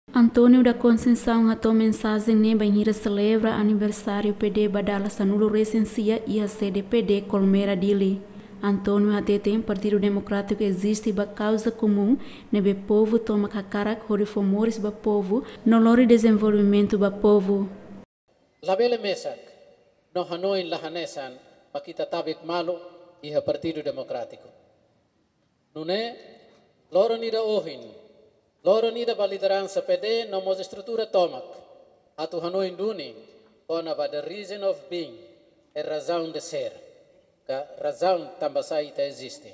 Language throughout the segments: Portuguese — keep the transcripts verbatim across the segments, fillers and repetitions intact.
Antônio da Conceição ratou mensagem neba em celebra aniversário P D Badala Sanulo Recensia e a sede P D Colmeira Dili. Antônio até tem Partido Democrático existe ba causa comum nebe povo toma kakarak hori fomores ba povo no lori desenvolvimento ba povo. Labele mesak no Hanoi lahanesan pakita tabik malu iha Partido Democrático. Nune loro nida ohin loro nida ba liderança P D no mos estrutura tomak atu Hanoi duni ona ba the reason of being e razão de ser. A razão também sai te existe.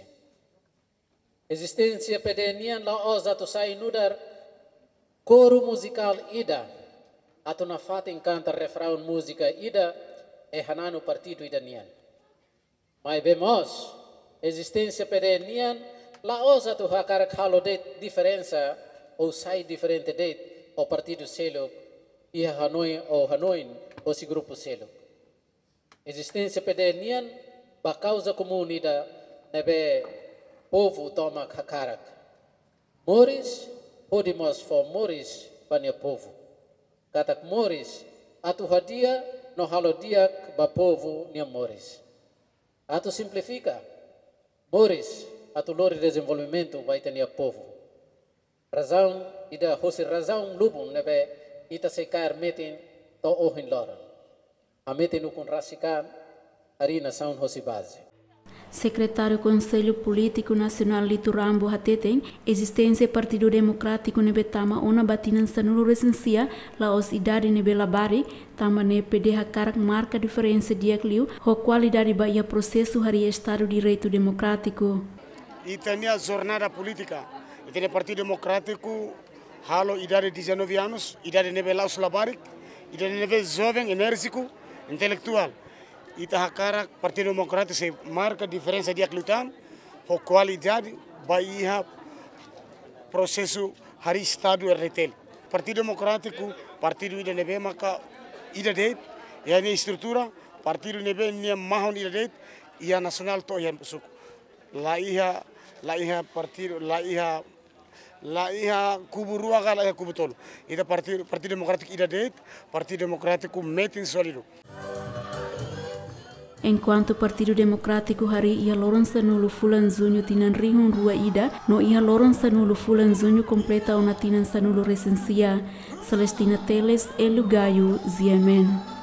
Existência P D nian la osa tu sai nudar coro musical ida atu na fatin canta refrão música ida e hanano partido ida nian. Mas vemos existência P D nian la osa tu hakar halo de diferença ou sai diferente de o partido selo e Hanoi ou Hanoi ou si grupo selo. Existência P D nian ba causa comum ida nebe povo toma hakarak. Moris podemos for moris banya povo. Katak moris atu hadia no halodia ba povo nia moris. Atu simplifica. Moris atu lori desenvolvimento vai tenia povo. Razão ida hosi razão lubum nebe ita sekar metin to ohin loran. Ametin ukun rasikan Arina Sound Hosi Base. Secretário Conselho Político Nacional Liturambo Hateten, existência Partido Democrático nebetama ona batinan sanulo recensia la os idade nebelabari, tama ne P D hakarak marca diferença diakliu, ho qualidade baia processo hari Estado Direito Democrático. E tem a jornada política, e tem o Partido Democrático, halo idade dezenove anos, idade nebelaus labarik, idade nebe jovem, enérgico, intelectual. Ita hakara Partido Democrático se marca diferença de aclutam, a qualidade baia processo hari Estado e retel. Partido Democrático, Partido ida nebe maka ida det, e a estrutura, Partido nebe nia mahon ida det, e a nacional to yang suku. La iha, la iha Partido, la iha la iha kubu ruaga, la iha kubu tolo. Ida Partido Partido Democrático ida det, Partido Democrático metin solido. Enquanto Partido Democrático hari ia loronsa nulu fulan zunyu tinan rihun rua ida, no ia loronsa nulu fulan zunyu completa ona tinan sanulu recensia. Celestina Teles, Elu Gayu, Ziemen.